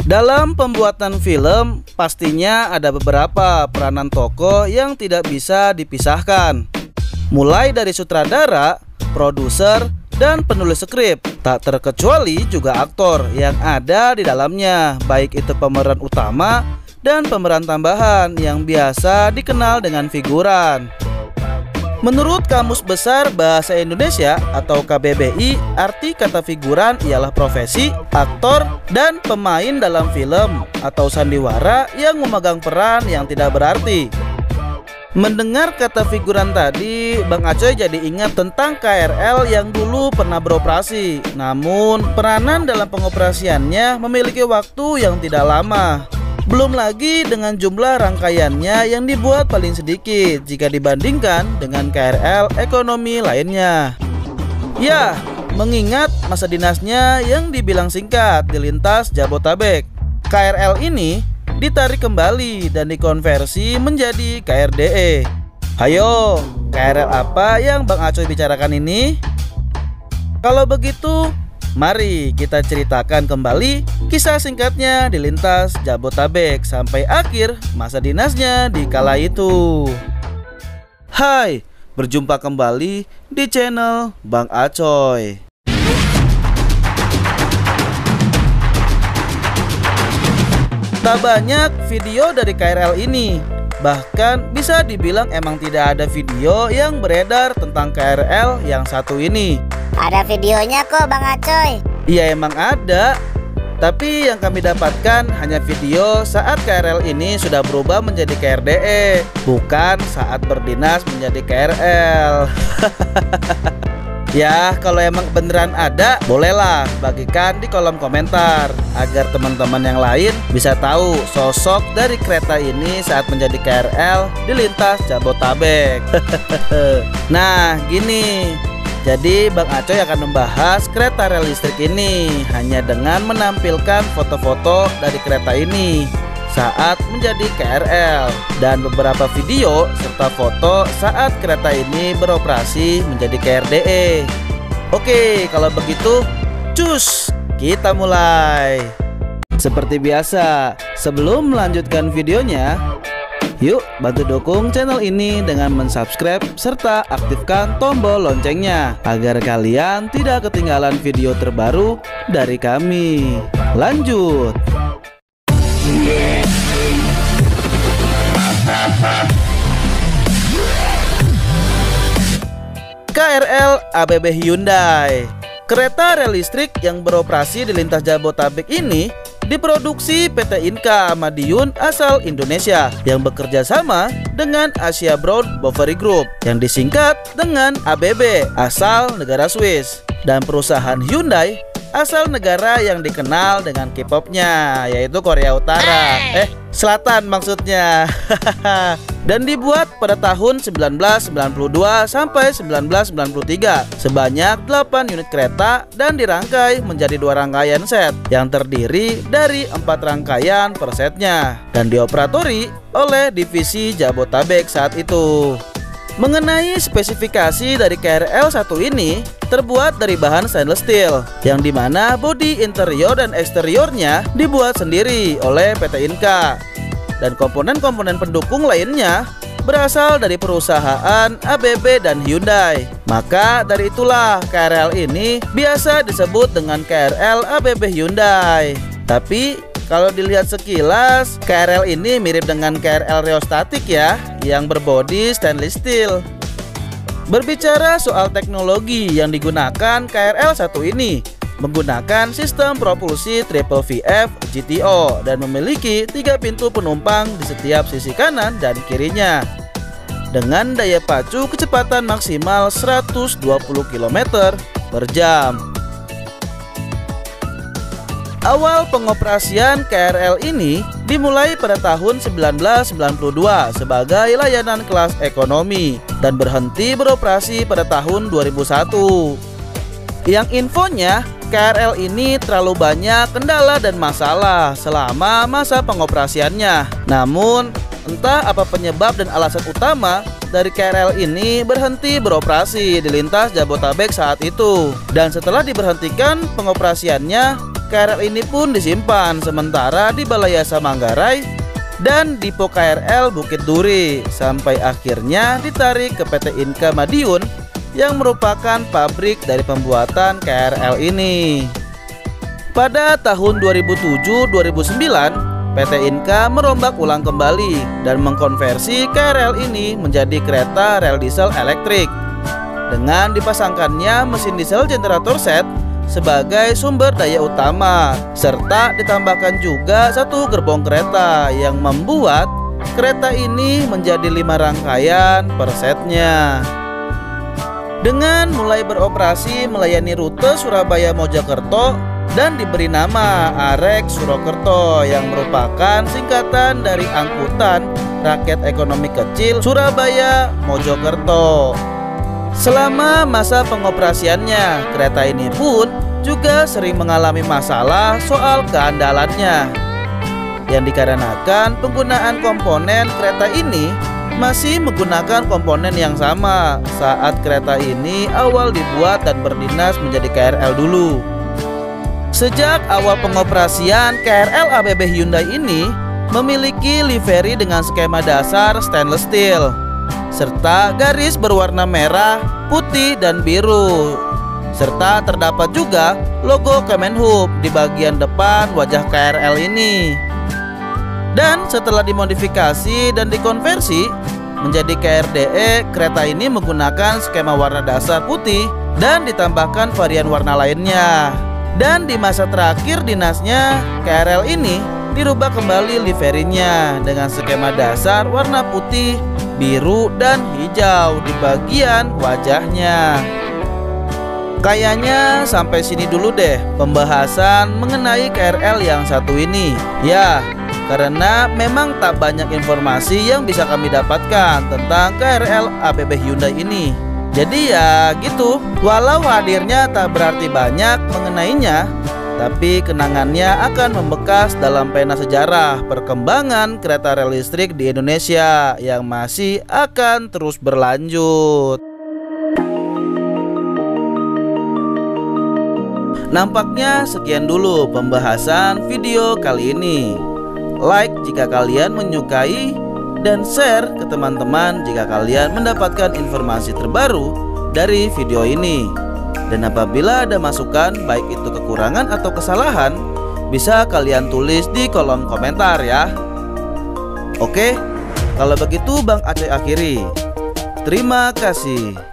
Dalam pembuatan film, pastinya ada beberapa peranan tokoh yang tidak bisa dipisahkan. Mulai dari sutradara, produser, dan penulis skrip, tak terkecuali juga aktor yang ada di dalamnya, baik itu pemeran utama dan pemeran tambahan yang biasa dikenal dengan figuran. Menurut Kamus Besar Bahasa Indonesia atau KBBI, arti kata figuran ialah profesi, aktor, dan pemain dalam film atau sandiwara yang memegang peran yang tidak berarti. Mendengar kata figuran tadi, Bang Acoy jadi ingat tentang KRL yang dulu pernah beroperasi. Namun, peranan dalam pengoperasiannya memiliki waktu yang tidak lama. Belum lagi dengan jumlah rangkaiannya yang dibuat paling sedikit jika dibandingkan dengan KRL ekonomi lainnya. Ya, mengingat masa dinasnya yang dibilang singkat di lintas Jabotabek, KRL ini ditarik kembali dan dikonversi menjadi KRDE. Hayo, KRL apa yang Bang Acoy bicarakan ini? Kalau begitu, mari kita ceritakan kembali kisah singkatnya di lintas Jabotabek sampai akhir masa dinasnya di kala itu. Hai, berjumpa kembali di channel Bang Acoy. Tak banyak video dari KRL ini. Bahkan bisa dibilang emang tidak ada video yang beredar tentang KRL yang satu ini. Ada videonya kok Bang Acoy. Iya emang ada, tapi yang kami dapatkan hanya video saat KRL ini sudah berubah menjadi KRDE, bukan saat berdinas menjadi KRL. Ya kalau emang beneran ada, bolehlah bagikan di kolom komentar agar teman-teman yang lain bisa tahu sosok dari kereta ini saat menjadi KRL di lintas Jabotabek. Nah gini, jadi Bang Acoy akan membahas kereta rel listrik ini hanya dengan menampilkan foto-foto dari kereta ini saat menjadi KRL dan beberapa video serta foto saat kereta ini beroperasi menjadi KRDE. Oke, kalau begitu, cus, kita mulai. Seperti biasa, sebelum melanjutkan videonya, yuk bantu dukung channel ini dengan mensubscribe serta aktifkan tombol loncengnya agar kalian tidak ketinggalan video terbaru dari kami. Lanjut. KRL ABB Hyundai. Kereta rel listrik yang beroperasi di lintas Jabotabek ini diproduksi PT Inka Madiun asal Indonesia yang bekerja sama dengan Asia Brown Boveri Group yang disingkat dengan ABB asal negara Swiss, dan perusahaan Hyundai asal negara yang dikenal dengan K-popnya, yaitu Korea Utara, Selatan maksudnya. Dan dibuat pada tahun 1992 sampai 1993 sebanyak 8 unit kereta dan dirangkai menjadi 2 rangkaian set yang terdiri dari 4 rangkaian per setnya dan dioperatori oleh divisi Jabotabek saat itu. Mengenai spesifikasi dari KRL 1 ini terbuat dari bahan stainless steel yang dimana bodi interior dan eksteriornya dibuat sendiri oleh PT Inka, dan komponen-komponen pendukung lainnya berasal dari perusahaan ABB dan Hyundai. Maka dari itulah KRL ini biasa disebut dengan KRL ABB Hyundai. Tapi kalau dilihat sekilas, KRL ini mirip dengan KRL Rheostatik ya, yang berbodi stainless steel. Berbicara soal teknologi yang digunakan KRL 1 ini menggunakan sistem propulsi Triple VF GTO dan memiliki 3 pintu penumpang di setiap sisi kanan dan kirinya dengan daya pacu kecepatan maksimal 120 km per jam. Awal pengoperasian KRL ini dimulai pada tahun 1992 sebagai layanan kelas ekonomi dan berhenti beroperasi pada tahun 2001. Yang infonya, KRL ini terlalu banyak kendala dan masalah selama masa pengoperasiannya. Namun, entah apa penyebab dan alasan utama dari KRL ini berhenti beroperasi di lintas Jabotabek saat itu. Dan setelah diberhentikan pengoperasiannya, KRL ini pun disimpan sementara di Balai Yasa Manggarai dan Dipo KRL Bukit Duri sampai akhirnya ditarik ke PT Inka Madiun yang merupakan pabrik dari pembuatan KRL ini. Pada tahun 2007-2009 PT Inka merombak ulang kembali dan mengkonversi KRL ini menjadi kereta rel diesel elektrik dengan dipasangkannya mesin diesel generator set sebagai sumber daya utama, serta ditambahkan juga satu gerbong kereta yang membuat kereta ini menjadi 5 rangkaian per setnya. Dengan mulai beroperasi melayani rute Surabaya-Mojokerto dan diberi nama Arek Surokerto yang merupakan singkatan dari Angkutan Rakyat Ekonomi Kecil Surabaya Mojokerto. Selama masa pengoperasiannya, kereta ini pun juga sering mengalami masalah soal keandalannya, yang dikarenakan penggunaan komponen kereta ini masih menggunakan komponen yang sama saat kereta ini awal dibuat dan berdinas menjadi KRL dulu. Sejak awal pengoperasian, KRL ABB Hyundai ini memiliki livery dengan skema dasar stainless steel serta garis berwarna merah, putih, dan biru, serta terdapat juga logo Kemenhub di bagian depan wajah KRL ini. Dan setelah dimodifikasi dan dikonversi menjadi KRDE, kereta ini menggunakan skema warna dasar putih dan ditambahkan varian warna lainnya. Dan di masa terakhir dinasnya, KRL ini dirubah kembali liverinya dengan skema dasar warna putih, biru, dan hijau di bagian wajahnya. Kayaknya sampai sini dulu deh pembahasan mengenai KRL yang satu ini. Ya, karena memang tak banyak informasi yang bisa kami dapatkan tentang KRL ABB Hyundai ini. Jadi ya gitu, walau hadirnya tak berarti banyak mengenainya, tapi kenangannya akan membekas dalam pena sejarah perkembangan kereta rel listrik di Indonesia yang masih akan terus berlanjut. Nampaknya sekian dulu pembahasan video kali ini. Like jika kalian menyukai dan share ke teman-teman jika kalian mendapatkan informasi terbaru dari video ini. Dan apabila ada masukan, baik itu kekurangan atau kesalahan, bisa kalian tulis di kolom komentar ya. Oke, kalau begitu Bang Acoy akhiri. Terima kasih.